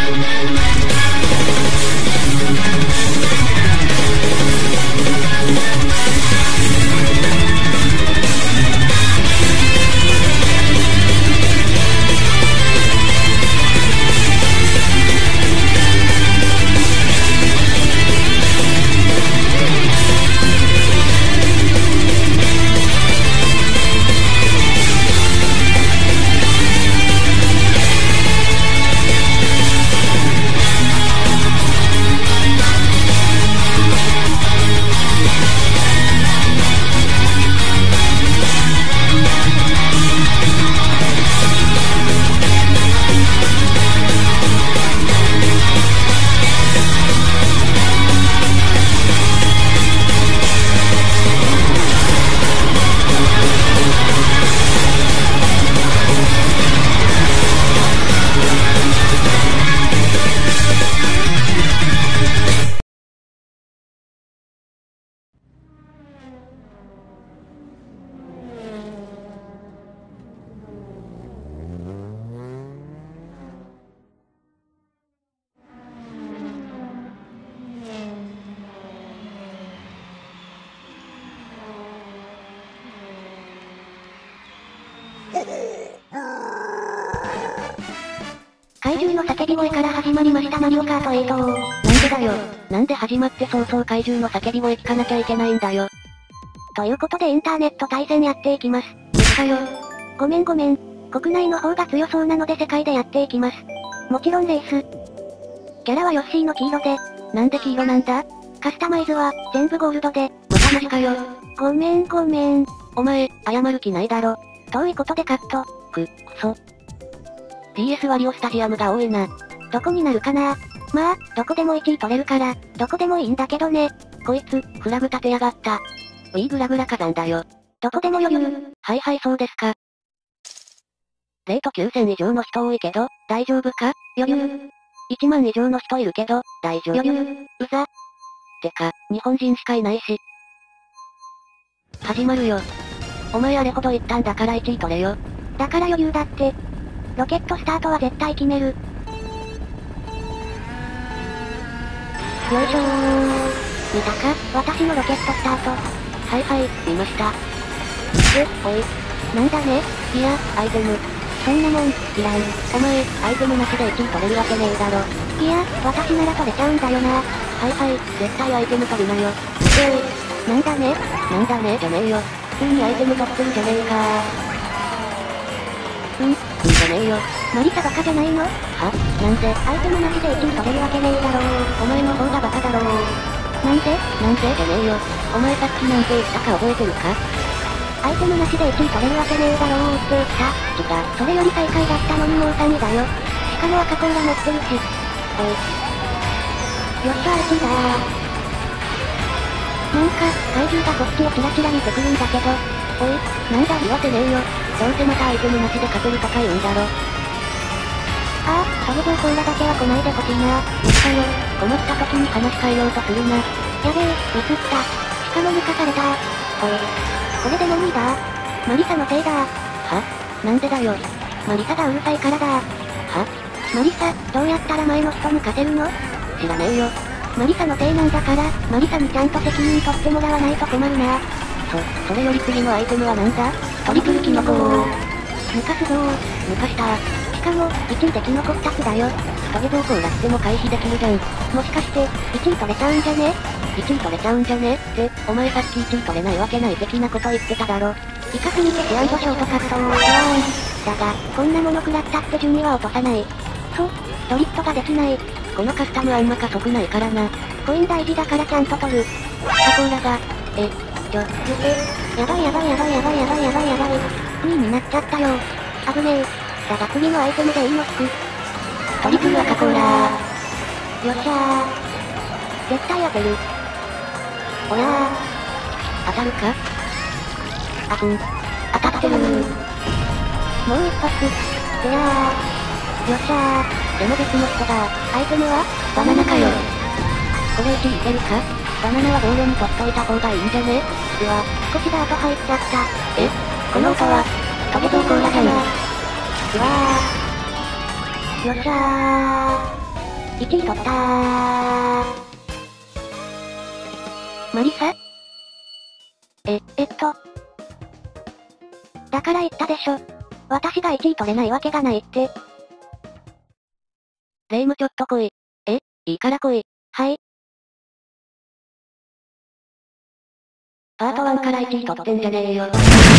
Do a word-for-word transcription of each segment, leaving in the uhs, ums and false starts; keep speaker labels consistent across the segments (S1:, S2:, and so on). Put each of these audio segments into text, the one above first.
S1: 怪獣の叫び声から始まりましたマリオカートエイト。
S2: なんでだよ。なんで始まって早々怪獣の叫び声聞かなきゃいけないんだよ。
S1: ということでインターネット対戦やっていきます。
S2: できたよ。
S1: ごめんごめん。国内の方が強そうなので世界でやっていきます。もちろんレース。キャラはヨッシーの黄色で。
S2: なんで黄色なんだ？
S1: カスタマイズは全部ゴールドで。
S2: またマジかよ。
S1: ごめんごめん。
S2: お前、謝る気ないだろ。
S1: 遠いことでカット。
S2: く、くそ。ディーエス ワリオスタジアムが多いな。
S1: どこになるかな？まあ、どこでもいちい取れるから、どこでもいいんだけどね。
S2: こいつ、フラグ立てやがった。ウィーグラグラ火山だよ。
S1: どこでも余裕。
S2: はいはいそうですか。レートきゅうせん以上の人多いけど、大丈夫か？
S1: 余裕。
S2: いちまん以上の人いるけど、大丈夫。
S1: 余裕。
S2: うざ。てか、日本人しかいないし。始まるよ。お前あれほど言ったんだからいちい取れよ。
S1: だから余裕だって。ロケットスタートは絶対決める。よいしょー。見たか？私のロケットスタート。
S2: はいはい、見ました。え、おい。
S1: なんだね？
S2: いや、アイテム。
S1: そんなもん、いらん。
S2: お前、アイテムなしでいちい取れるわけねえだろ。
S1: いや、私なら取れちゃうんだよな。
S2: はいはい、絶対アイテム取るなよ。
S1: えー、なんだね？
S2: なんだねじゃねえよ。普通にアイテム取ってるじゃねえかー。うん、うんじゃねえよ。
S1: マリサバカじゃないの？
S2: は？なんで？
S1: アイテムなしでいちい取れるわけねえだろう。
S2: お前の方がバカだろう。
S1: なんで？
S2: なんでじゃねえよ。お前さっきなんて言ったか覚えてるか？
S1: アイテムなしでいちい取れるわけねえだろうって言った。
S2: 違う。
S1: それより最下位だったのにもうさんいだよ。しかも赤コーラ持ってるし。
S2: おい。
S1: よっしゃいちいだー。なんか、怪獣がこっちをキラキラ見てくるんだけど。
S2: おい、なんだ言わせねえよ。どうせまたアイテムなしで勝てるとか言うんだろ。
S1: ああ、それじゃあコーラだけは来ないでほしいな。
S2: ミスかよ。困った時に話変えようとするな。
S1: やべえ、ミスった。しかも抜かされた。
S2: おい。
S1: これでもにいだ。マリサのせいだ。
S2: は？なんでだよ。
S1: マリサがうるさいからだ。
S2: は？
S1: マリサ、どうやったら前の人抜かせるの？
S2: 知らねえよ。
S1: マリサのせいなんだから、マリサにちゃんと責任取ってもらわないと困るな。
S2: そ、それより次のアイテムはなんだ？トリプルキノコー。
S1: 抜かすぞー。
S2: 抜かした。
S1: しかも、いちいでキノコふたつだよ。
S2: トゲどうこうらっても回避できるじゃん。
S1: もしかして、いちい取れちゃうんじゃね？
S2: いちい取れちゃうんじゃねって、お前さっきいちい取れないわけない的なこと言ってただろ。
S1: イカスミ消し&ショートカットー。うわーい。だが、こんなもの食らったって順位は落とさない。そう、ドリフトができない。
S2: このカスタムあんま加速ないからな。
S1: コイン大事だからちゃんと取る。
S2: 赤コーラが、え、ちょ、
S1: え、やばいやばいやばいやばいやばいやばいやばい。にいになっちゃったよ。危ねえ。だが次のアイテムでいいの引く。
S2: トリプル赤コーラ
S1: ー。よっしゃー。絶対当てる。おやー。
S2: 当たるか？
S1: あふん。当たってるー。もう一発。でやー。よっしゃー。
S2: でも別の人だ。
S1: アイテムは？
S2: バナナかよ。これいちいいけるか？バナナは同様に取っといた方がいいんじゃね？うわ。
S1: 少しダート入っちゃった。
S2: え？この音は、トゲトウコーラじゃん。
S1: うわー。よっしゃー。 いちい取ったー。マリサ？え、えっと。だから言ったでしょ。私がいちい取れないわけがないって。
S2: レイムちょっと来い。え、いいから来い。
S1: はい。
S2: パートワンからいちい取ってんじゃねえよ。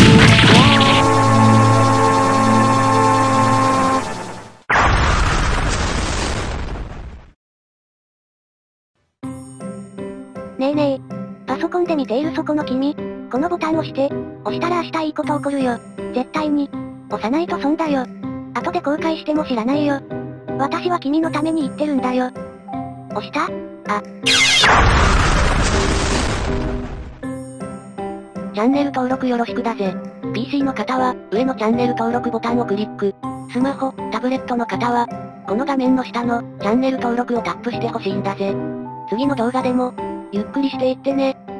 S1: ねえねえ。パソコンで見ているそこの君。このボタン押して。押したら明日いいこと起こるよ。絶対に。押さないと損だよ。後で後悔しても知らないよ。私は君のために言ってるんだよ。押した？あ。
S2: チャンネル登録よろしくだぜ。ピーシー の方は、上のチャンネル登録ボタンをクリック。スマホ、タブレットの方は、この画面の下の、チャンネル登録をタップしてほしいんだぜ。次の動画でも、ゆっくりしていってね。